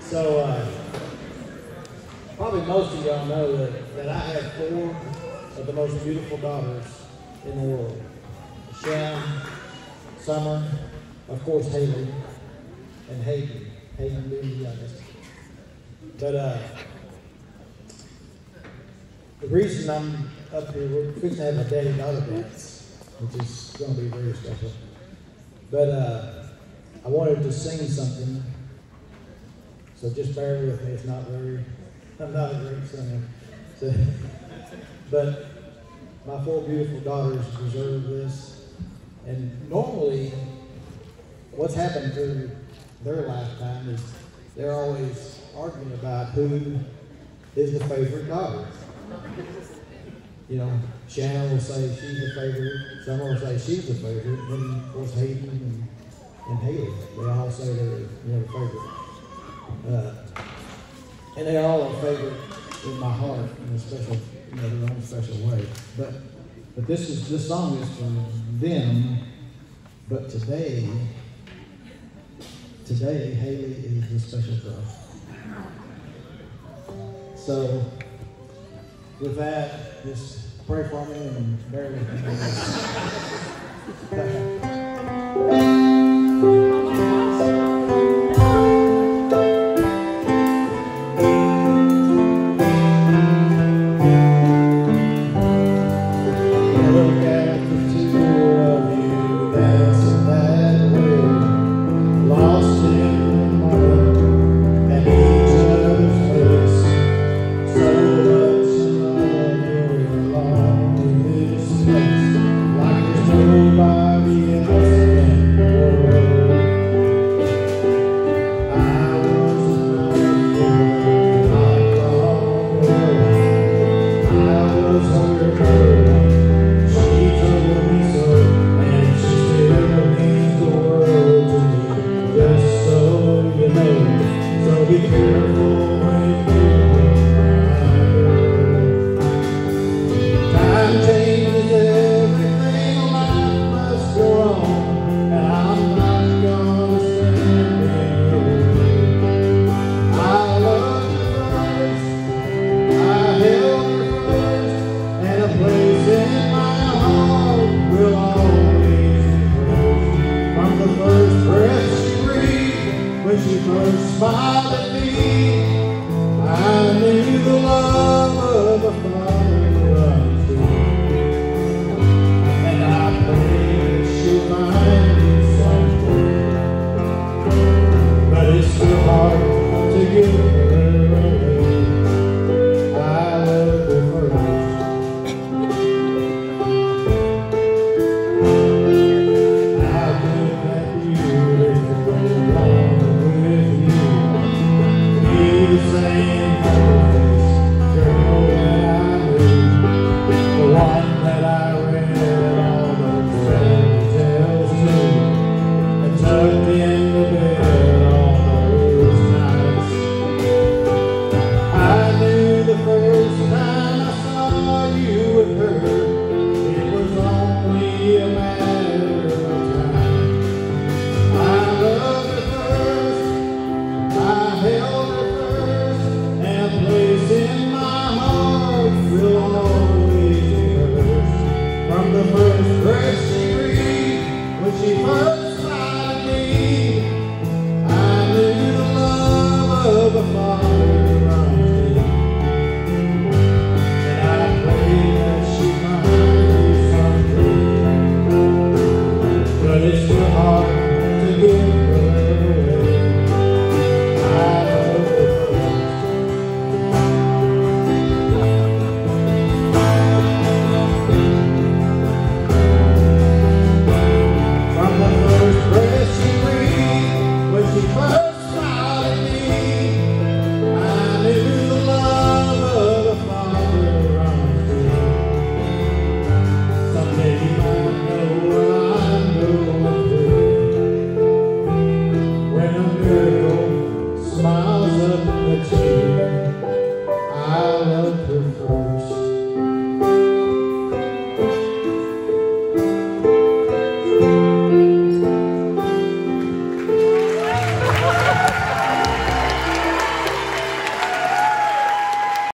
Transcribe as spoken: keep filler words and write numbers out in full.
So, uh, probably most of y'all know that, that I have four of the most beautiful daughters in the world. Shan, Summer, of course Hailee, and Hailee. Hailee being the youngest. But uh, the reason I'm up here, we're fixing to have a daddy-daughter dance, which is going to be very special. But uh, I wanted to sing something, so just bear with me. It's not very, I'm not a great singer. So, but my four beautiful daughters deserve this. And normally, what's happened through their lifetime is they're always arguing about who is the favorite daughter. You know, Shannon will say she's the favorite, Summer will say she's the favorite, and then of course Hayden and, and Hailee, they all say they're, you know, the favorite. Uh, and they're all a favorite in my heart in a special, you know, their own special way. But but this is this song is for them. But today, today Hailee is the special girl. So with that, just pray for me and bear with me. Smiles up the cheek.